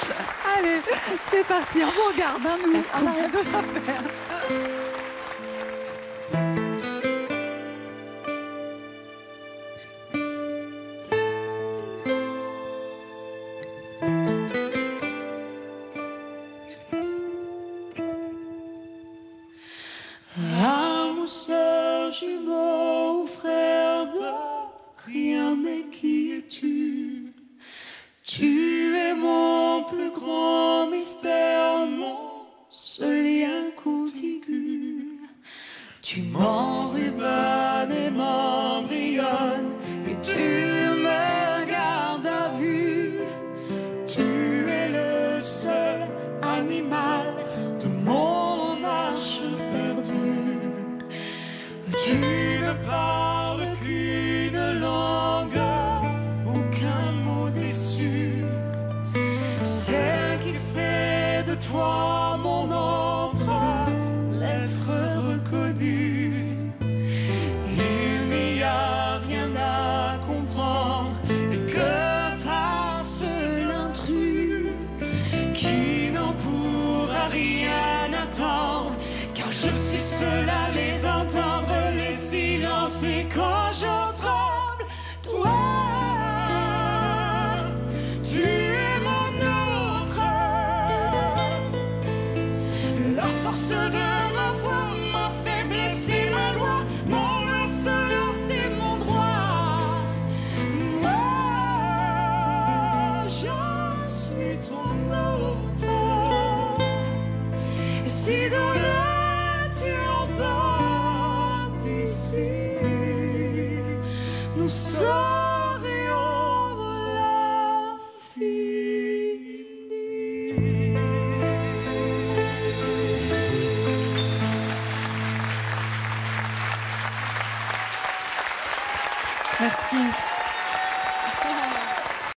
Allez, c'est parti, on vous regarde, hein, nous, on n'a rien d'autre à faire. Âme, sœur, jumeau ou frère de rien, mais qui es-tu? Tu es mon plus grand mystère, mon seul lien contigu. Tu m'enrubans et m'embrionnes, et tu me gardes à vue. Tu es le seul animal de mon marche perdue. Tu ne parles qu'une langue, aucun mot déçu. Celle qui fait de toi mon ombre, l'être reconnu. Il n'y a rien à comprendre, et que fasse l'intrus qui n'en pourra rien attendre, car je suis seul à les entendre, les silences, et quand j'en tremble, toi, tu es mon autre. La force de ma voix, ma faiblesse et ma loi, mon insolence et mon droit. Moi, j'en suis ton autre. Et si dans le tien pas d'ici, nous serions l'infini. Merci.